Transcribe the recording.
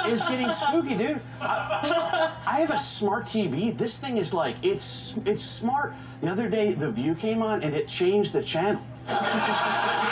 is getting spooky, dude. I have a smart TV. This thing is like, it's smart. The other day, The View came on, and it changed the channel.